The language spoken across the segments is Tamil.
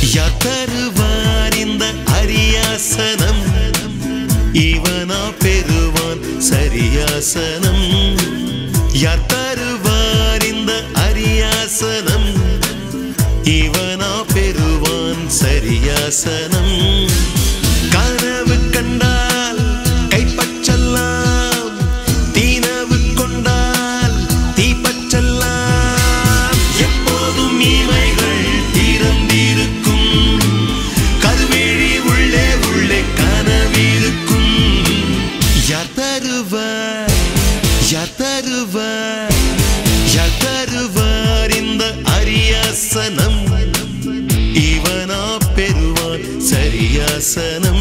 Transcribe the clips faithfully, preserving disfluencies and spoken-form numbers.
யார் தருவார் இந்த அரியாசனம் இவனா பெறுவான் சரியாசனம் யார் தருவார் இந்த அரியாசனம் இவனா பெறுவான் சரியாசனம் கனவு கண்டால் கைப்பற்றலாம் தீனவு கொண்டால் தீப்பற்றலாம் எப்போதும் இமைகள் திறந்திருக்கும் கருவேழி உள்ளே உள்ளே கனவிருக்கும் யார் தருவார் யார் தருவார் யார் தருவார் இந்த அரியாசனம் இவனா பெறுவான் சரியாசனம்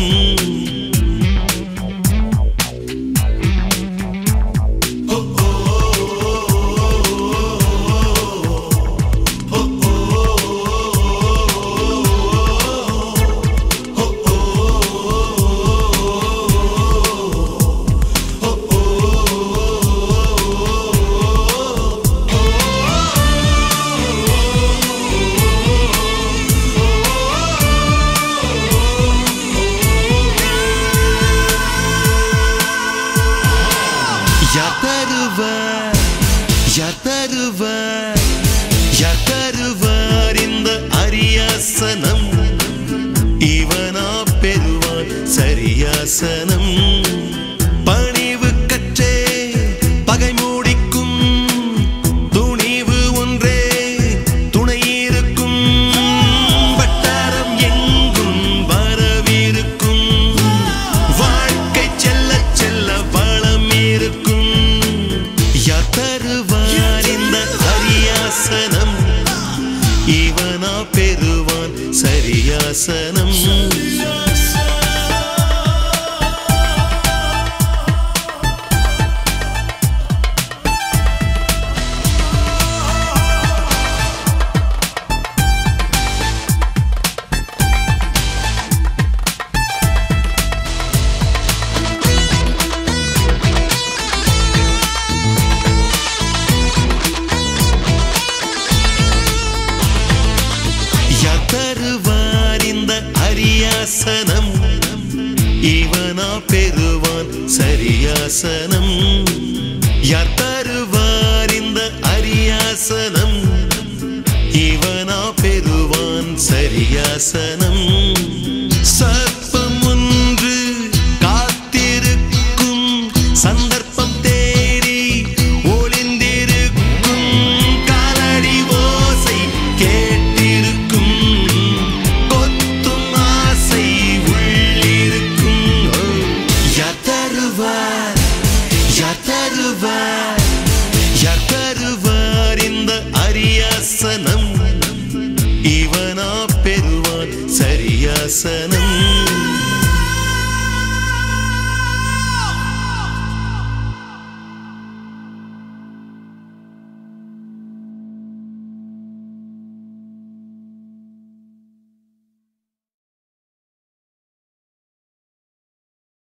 யார் தருவார் யார் தருவார் யார் தருவார் இந்த அரியாசனம் இவனா பெறுவான் சரியாசனம் பணிவு கற்றே பகை மூடிக்கும் துணிவு ஒன்றே துணையிருக்கும் வட்டாரம் எங்கும் வரவிருக்கும் வாழ்க்கை செல்ல செல்ல வளம் இருக்கும் யார் தருவார் இந்த அரியாசனம் இவனா பெறுவான் சரியாசனம் யார் தருவார் இந்த அரியாசனம் இவனா பெறுவான் சரியாசனம் யார் தருவார் இந்த அரியாசனம் இவனா பெறுவான் சரியாசனம்